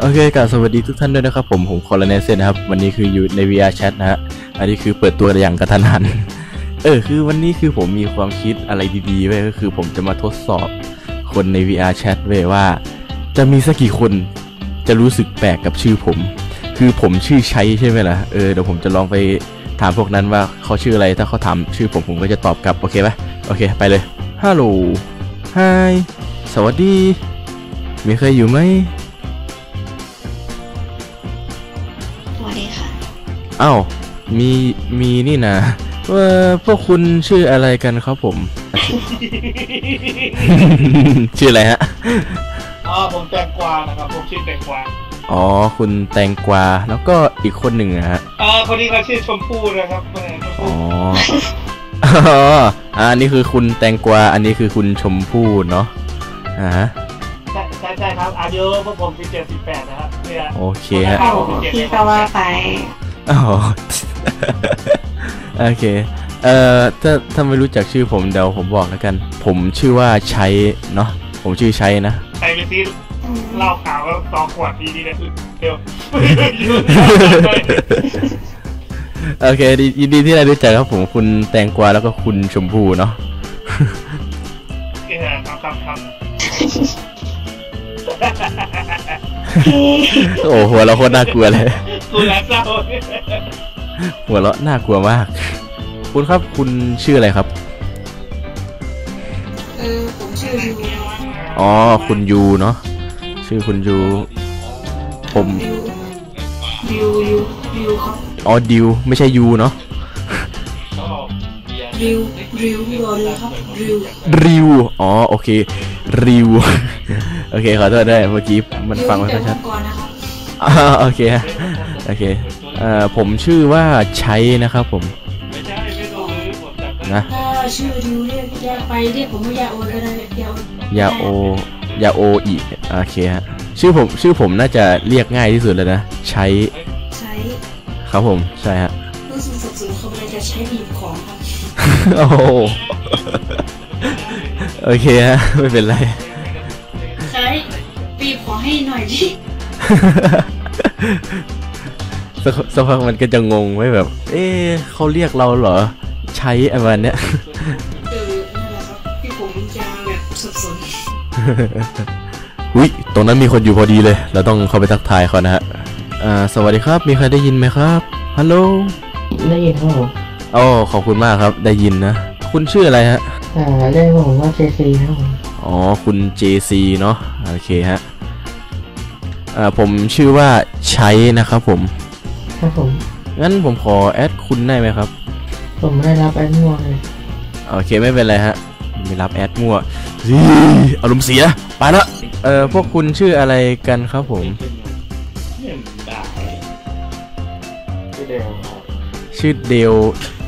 โอเคกราบสวัสดีทุกท่านด้วยนะครับผมคอร์เนเซนนะครับวันนี้คืออยู่ใน VR Chat นะฮะอันนี้คือเปิดตัวอย่างกระทันหันคือวันนี้คือผมมีความคิดอะไรดีๆไว้ก็คือผมจะมาทดสอบคนใน VR Chat ไว้ว่าจะมีสักกี่คนจะรู้สึกแปลกกับชื่อผมคือผมชื่อชัยใช่ไหมล่ะเดี๋ยวผมจะลองไปถามพวกนั้นว่าเขาชื่ออะไรถ้าเขาถามชื่อผมก็จะตอบกลับโอเคไหมโอเคไปเลยฮัลโหลไฮสวัสดีมีใครอยู่ไหมอ้าวมีนี่นะว่าพวกคุณชื่ออะไรกันครับผม ชื่ออะไรฮะผมแตงกวานะครับผมชื่อแตงกวาอ๋อคุณแตงกวาแล้วก็อีกคนหนึ่งนะฮะคนนี้เขาชื่อชมพู่นะครับอ๋ออันนี้คือคุณแตงกวาอันนี้คือคุณชมพู่เนาะใช่ครับอายุพวกผม17-18นะครับโอเคฮะพี่ก็ว่าไปอ๋อโอเคถ้าไม่รู้จักชื่อผมเดี๋ยวผมบอกแล้วกันผมชื่อว่าชัยเนาะผมชื่อชัยนะใครไปซื้อเหล้าขาวแล้ว2 ขวดทีนี่นะเดี๋ยวโอเคยินดีที่ได้รู้จักครับผมคุณแตงกวาแล้วก็คุณชมพู่เนาะครับโอ้หัวเราโคตรน่ากลัวเลยคุณละเศร้าหัวเราน่ากลัวมากคุณครับคุณชื่ออะไรครับผมชื่อยูอ๋อคุณยูเนาะชื่อคุณยูผมดิวครับอ๋อดิวไม่ใช่ยูเนาะริวครับริวอ๋อโอเคริวโอเคขอโทษด้วยเมื่อกี้มันฟังไม่ค่อยชัดโอเคผมชื่อว่าชัยนะครับผมนะถ้าชื่อริวเรียกไปเรียกผมว่ายาโอก็ได้ยาโออีโอเคฮะชื่อผมน่าจะเรียกง่ายที่สุดเลยนะชัยครับผมใช่ฮะรู้สึกสับสนเขาเลยจะใช้บีบของโอ้โอเคฮะไม่เป็นไรใช้บีบขอให้หน่อยดิสักพักมันก็จะงงไว้แบบเขาเรียกเราเหรอใช้อะไรเนี้ยนั่นแหละครับพี่ผมจะแบบสับสนอุ๊ยตรงนั้นมีคนอยู่พอดีเลยเราต้องเข้าไปทักทายเขานะฮะสวัสดีครับมีใครได้ยินไหมครับฮัลโหลได้ยินครับผมอ๋อขอบคุณมากครับได้ยินนะคุณชื่ออะไรฮะเรียกผมว่า JC ครับผมอ๋อคุณ JC เนาะโอเคฮะผมชื่อว่าชัยนะครับผมครับผมงั้นผมขอแอดคุณได้ไหมครับผมไม่ได้รับแอดมั่วเลยโอเคไม่เป็นไรฮะไม่รับแอดมั่วอารมณ์เสียไปละพวกคุณชื่ออะไรกันครับผมชื่อเดล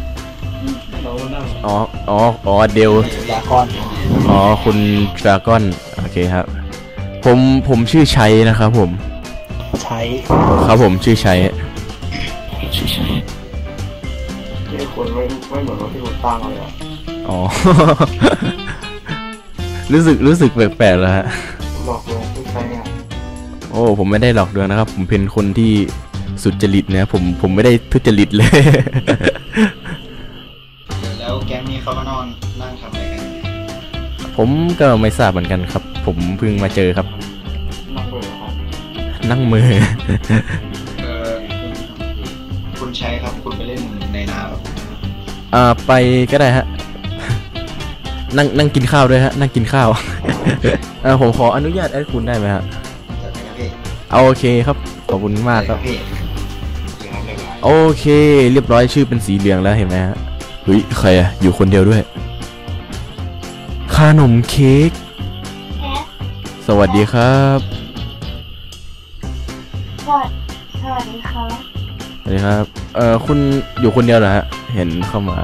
อ๋อเดลอ๋อคุณดราก้อนโอเคครับผมชื่อชัยนะครับผมชัยครับผมชื่อชัยที่คนไม่เหมือนที่คุณตั้งเลยอ๋อรู้สึกแปลกๆแล้วฮะหลอกลวงผู้ใช้งานโอ้ผมไม่ได้หลอกลวงนะครับผมเป็นคนที่สุจริตนะผมไม่ได้ทุจริตเลยแล้วแก๊งนี้เขามานอนนั่งทำอะไรกันผมก็ไม่ทราบเหมือนกันครับผมเพิ่งมาเจอครับนั่งมือคุณใช้ครับคุณไปเล่นในนาครับไปก็ได้ฮะนั่งกินข้าวด้วยฮะนั่งกินข้าวผมขออนุญาตแอดคุณได้ไหมฮะเอาโอเคครับขอบคุณมากครับโอเคเรียบร้อยชื่อเป็นสีเหลืองแล้วเห็นไหมฮะเฮ้ยใครอะอยู่คนเดียวด้วยขนมเค้กสวัสดีครับสวัสดีครับสวัสดีครับคุณอยู่คนเดียวเหรอฮะเห็นเข้ามา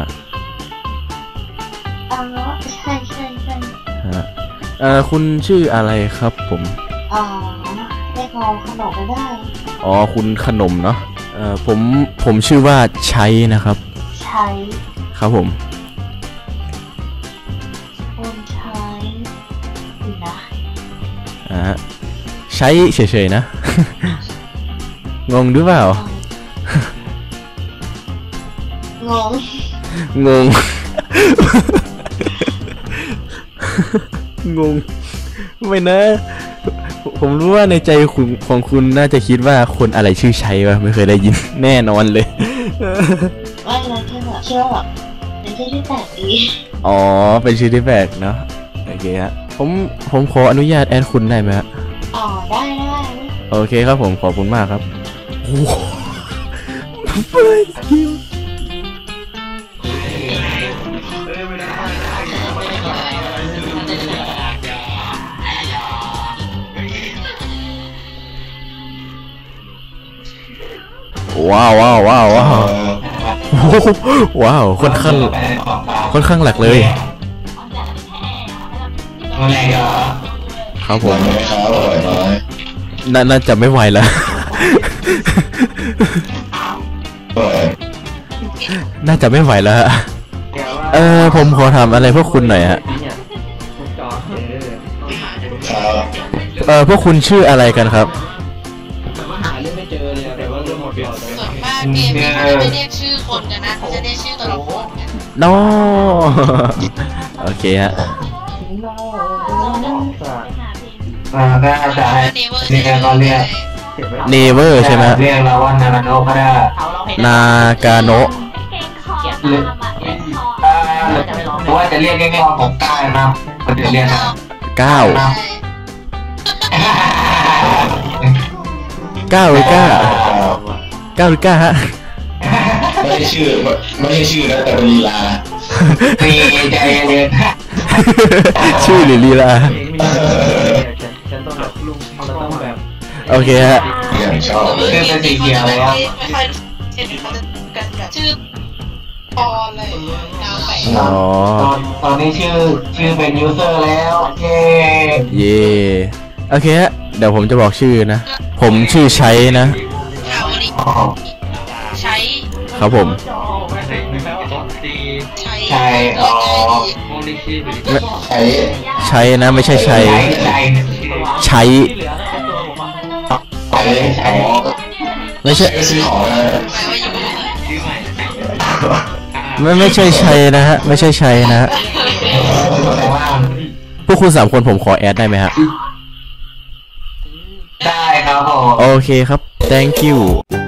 ใช่คุณชื่ออะไรครับผมเรียกเราขนมก็ได้อ๋อคุณขนมเนาะผมชื่อว่าชัยนะครับชัยครับผมคุณชัยนะชช้เฉยๆนะ งงหรือเปล่างงงง งง ไม่นะ ผมรู้ว่าในใจคุณของคุณน่าจะคิดว่าคนอะไรชื่อชัยวะไม่เคยได้ยิน แน่นอนเลยว่าเราแค่แบบเชื่อแบบเป็นชื่อที่แปลกดีอ๋อ เป็นชื่อที่แปลกเนาะ โอเคฮะผมขออนุญาตแอดคุณได้ไหมฮะอ๋อได้ได้โอเคครับผมขอบคุณมากครับโอ้โหว้าวว้าวว้าวว้าวโอ้โหว้าวค่อนข้างหลักเลยครับผมน่าจะไม่ไหวแล้ว น่าจะไม่ไหวแล้วฮะผมขอถามอะไรพวกคุณหน่อยฮะพวกคุณชื่ออะไรกันครับส่วนมากเกมนี้เขาจะไม่เรียกชื่อคนกันนะเขาจะเรียกชื่อตัวละครกันน้อ โอเคฮะก็จะให้นี่ก็เรียกเนเวอร์ใช่ไหมเรียกเราว่านากาโนะก็ได้นากาโนะหรือว่าจะเรียกง่ายๆผมก้าวนะมันจะเรียกนะ 9 หรือ9หรือ9ฮะไม่ใช่ชื่อนะแต่เป็นลีลามีใจเย็นชื่อหรือลีลาโอเคฮะอย่างชอบเลยชื่อเป็นสีเขียวแล้วไม่ค่อยเห็นเขาจะกันแบบชื่อปออะไรดาวไปอ๋อตอนนี้ชื่อเป็นยูเซอร์แล้วเย้เย่โอเคฮะเดี๋ยวผมจะบอกชื่อนะผมชื่อใช้นะข่าวนี้ใช้ครับผมใช่อ๋อใช้นะไม่ใช่ใช้ใช้ ไม่ใช่ซื้อของนะแปลว่าอยู่ไม่ใช่ใช้นะฮะไม่ใช่ใช้นะฮะแต่ว่าพวกคุณ3 คนผมขอแอดได้ไหมฮะได้ครับผมโอเคครับ thank you